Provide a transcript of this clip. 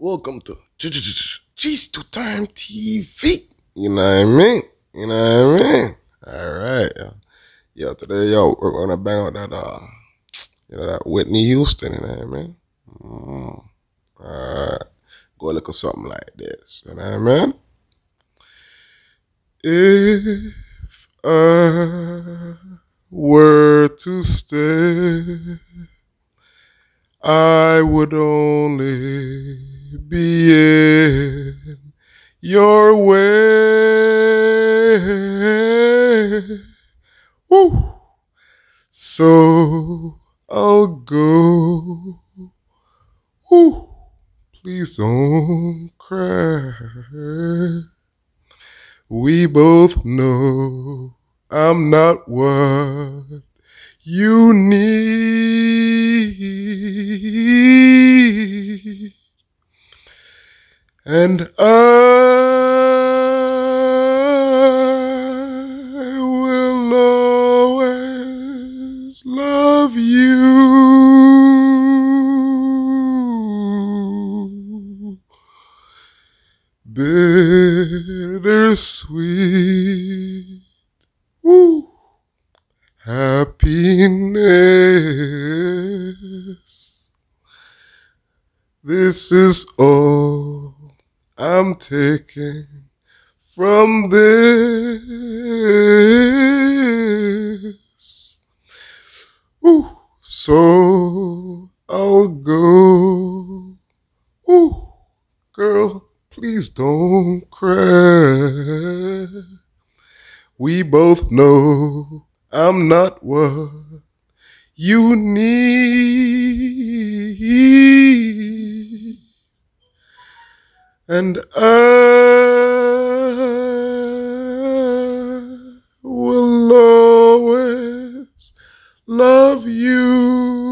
welcome to G's to Time TV. You know what I mean? You know what I mean? All right, yo. Today, we're gonna bang out that that Whitney Houston. You know what I mean? All right, go look at something like this. You know what I mean? If I were to stay, I would only be in your way. Woo! So I'll go. Woo! Please don't cry. We both know I'm not what you need, and I will always love you. Bittersweet, woo, happiness. This is all I'm taking from this. Ooh, so I'll go. Ooh, girl, please don't cry. We both know I'm not what you need, and I will always love you.